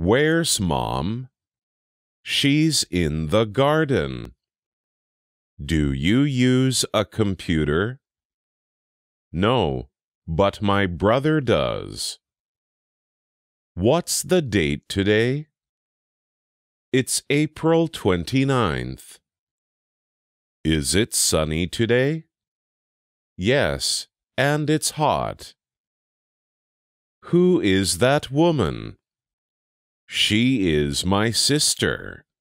Where's Mom? She's in the garden. Do you use a computer? No, but my brother does. What's the date today? It's April 29th. Is it sunny today? Yes, and it's hot. Who is that woman? She is my sister.